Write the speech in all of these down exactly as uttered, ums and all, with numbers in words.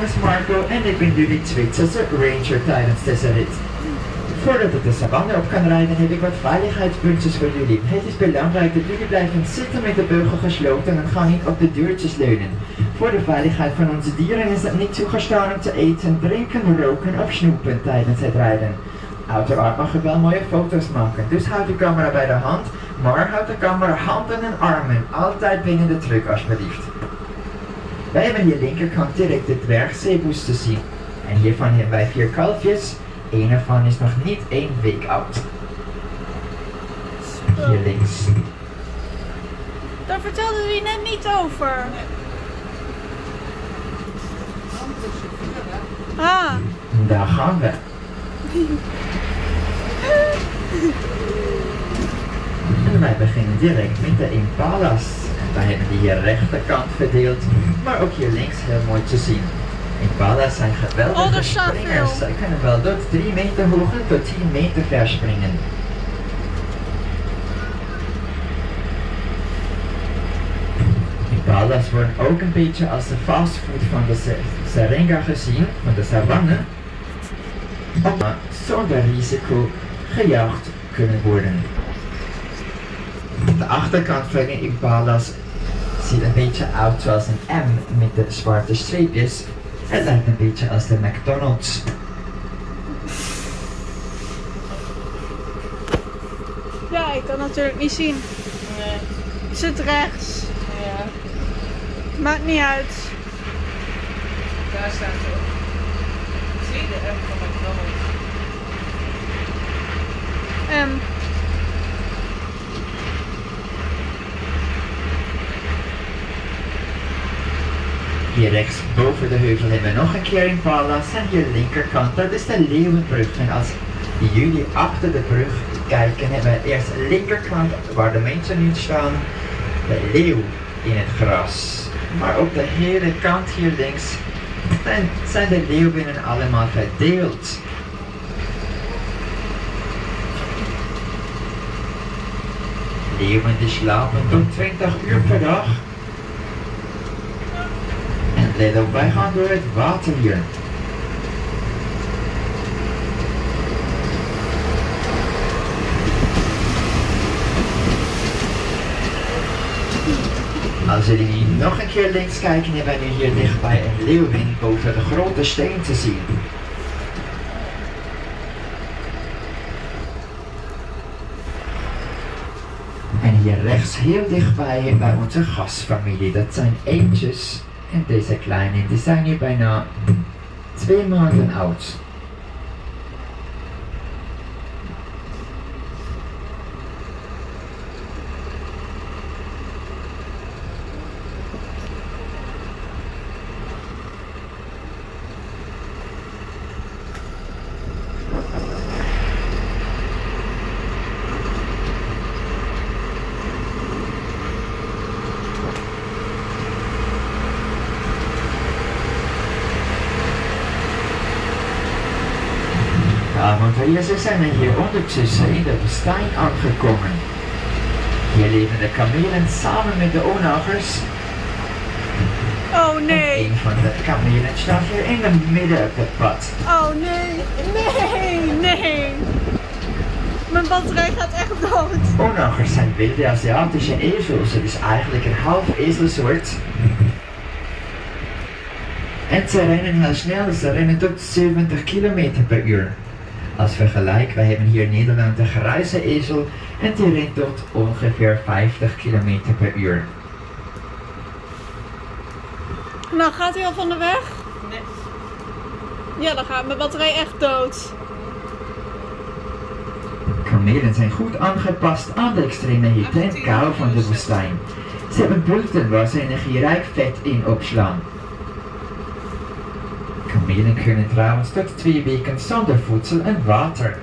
is Marco en ik ben jullie Zwitserse ranger tijdens deze rit. Voordat ik de savanne op kan rijden heb ik wat veiligheidspuntjes voor jullie. Het is belangrijk dat jullie blijven zitten met de beugel gesloten en gaan niet op de deurtjes leunen. Voor de veiligheid van onze dieren is het niet toegestaan om te eten, drinken, roken of snoepen tijdens het rijden. Uiteraard mag je wel mooie foto's maken, dus houd de camera bij de hand, maar houd de camera handen en armen altijd binnen de truck alsjeblieft. Wij hebben hier linkerkant direct de dwergzeeboes te zien. En hiervan hebben wij vier kalfjes. Eén ervan is nog niet één week oud. Hier links. Daar vertelde hij net niet over. Ah. Daar gaan we. En wij beginnen direct met de impalas. Wij hebben die hier rechterkant verdeeld, maar ook hier links heel mooi te zien. Impalas zijn geweldige oh, springers. Zij kunnen wel tot drie meter hoog en tot tien meter ver springen. Impalas worden ook een beetje als de fastfood van de seringa gezien, van de savanne, maar zonder risico gejaagd kunnen worden. De achterkant van de impalas ziet een beetje uit zoals een M met de zwarte streepjes. Het lijkt een beetje als de McDonald's. Ja, ik kan natuurlijk niet zien. Nee. Zit rechts. Ja. Maakt niet uit. Daar staat ze ook. Zie je de M van McDonald's? M. Hier rechts boven de heuvel hebben we nog een keer impalas en hier linkerkant, dat is de Leeuwenbrug. En als jullie achter de brug kijken, hebben we eerst de linkerkant waar de mensen nu staan, de leeuw in het gras. Maar op de hele kant hier links zijn de leeuwinnen allemaal verdeeld. Leeuwen die slapen tot twintig uur per dag. Let op, wij gaan door het water hier. Als jullie nu nog een keer links kijken, hebben wij nu hier dichtbij een leeuwin boven de grote steen te zien. En hier rechts heel dichtbij bij onze gastfamilie, dat zijn eendjes. En deze kleine, die zijn nu bijna twee maanden oud. Avonturiers zijn we hier ondertussen in de woestijn aangekomen. Hier leven de kamelen samen met de onagers. Oh nee. En een van de kamelen staat hier in het midden op het pad. Oh nee. Nee, nee. Mijn batterij gaat echt dood. Onagers zijn wilde Aziatische ezels, het is eigenlijk een half ezelsoort. En ze rennen heel snel, ze rennen tot zeventig kilometer per uur. Als vergelijk, wij hebben hier in Nederland de grijze ezel en die rent tot ongeveer vijftig kilometer per uur. Nou, gaat hij al van de weg? Nee. Ja, dan gaat mijn batterij echt dood. Kamelen zijn goed aangepast aan de extreme hitte en kou van de woestijn. Ze hebben bulten waar ze energierijk vet in opslaan. Kamelen kunnen trouwens tot twee weken zonder voedsel en water.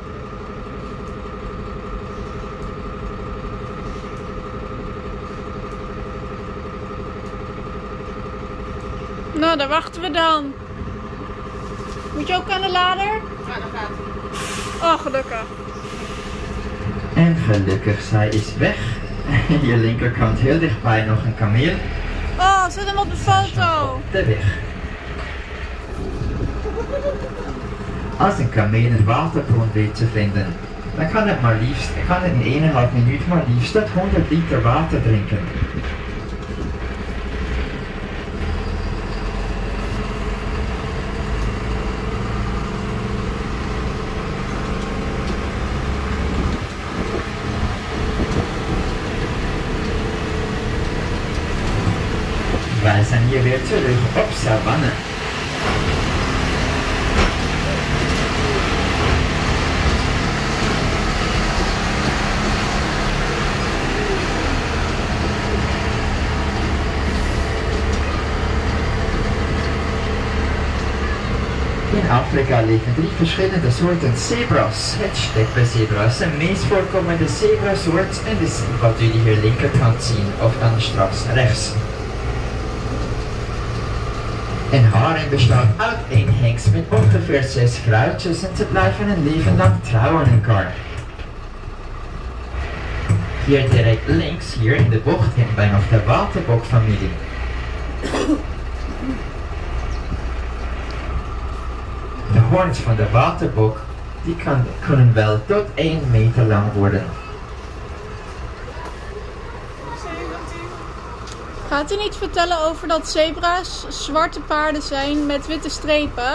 Nou, daar wachten we dan. Moet je ook aan de lader? Ja, dan gaat hij. Oh, gelukkig. En gelukkig, zij is weg. Je linkerkant heel dichtbij nog een kameel. Oh, zet hem op de foto. Op de weg. Als een kameel een waterbron weet te vinden, dan kan het maar liefst, kan het in één komma vijf minuut maar liefst tot honderd liter water drinken. Wij zijn hier weer terug op savanne. In Afrika leven drie verschillende soorten zebra's. Het steppenzebra is de meest voorkomende zebrasoort en is wat jullie hier linkerkant zien of dan straks rechts. Een harem bestaat uit één hengst met ongeveer zes vrouwtjes en ze blijven een leven lang trouw aan elkaar. Hier direct links, hier in de bocht, kennen wij nog de waterbokfamilie. De hoorns van de waterbok die kan, kunnen wel tot één meter lang worden. Gaat u niet vertellen over dat zebra's zwarte paarden zijn met witte strepen?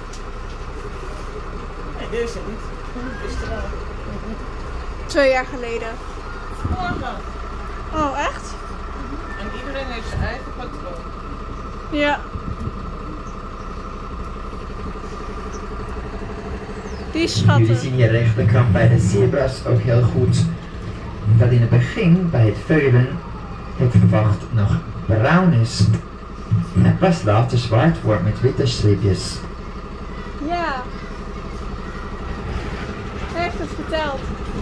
Nee, dit is het niet. Dit is er wel. Twee jaar geleden. Morgen. Oh, echt? En iedereen heeft zijn eigen patroon. Ja. Die schatten. Jullie zien hier rechterkant bij de zebra's ook heel goed dat in het begin bij het veulen het gewacht nog bruin is en pas later zwart wordt met witte streepjes. Ja. Hij heeft het verteld.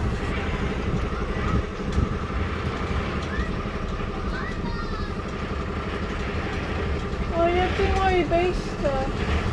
Oh, je hebt die mooie beesten.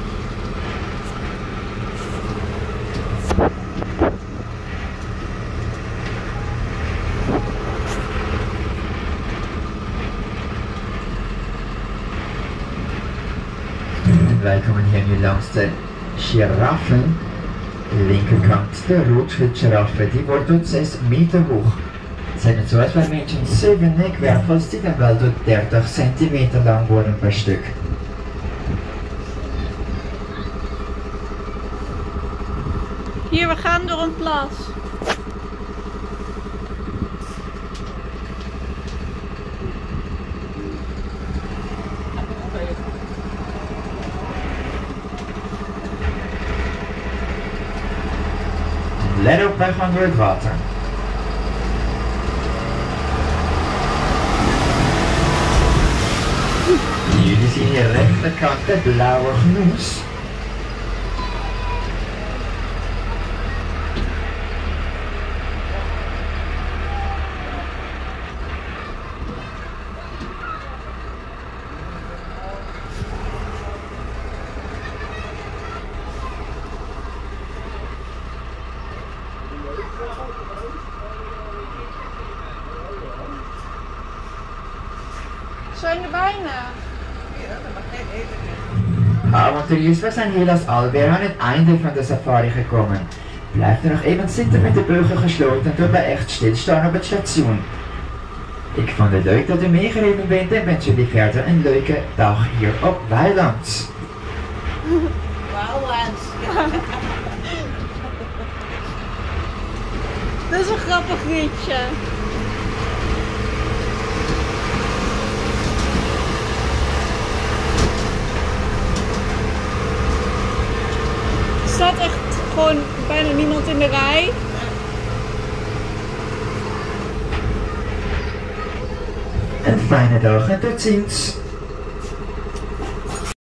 Wij komen hier nu langs de giraffen. Linkerkant de roodschildgiraffe, die wordt tot zes meter hoog. Zijn het zoals bij mensen zeven nekwervels die dan wel tot dertig centimeter lang worden per stuk. Hier, we gaan door een plas. Let op, wij gaan door het water. Jullie zien hier rechterkant de blauwe gnoes. Zijn er bijna. Ja, dat mag geen eten. Avonturiers, we zijn helaas alweer aan het einde van de safari gekomen. Blijf er nog even zitten met de beugel gesloten tot wij echt stilstaan op het station. Ik vond het leuk dat u meegereden bent en wens jullie verder een leuke dag hier op Weiland. Wauwlands. Dat is een grappig liedje. Er staat echt gewoon bijna niemand in de rij. Een fijne dag en tot ziens.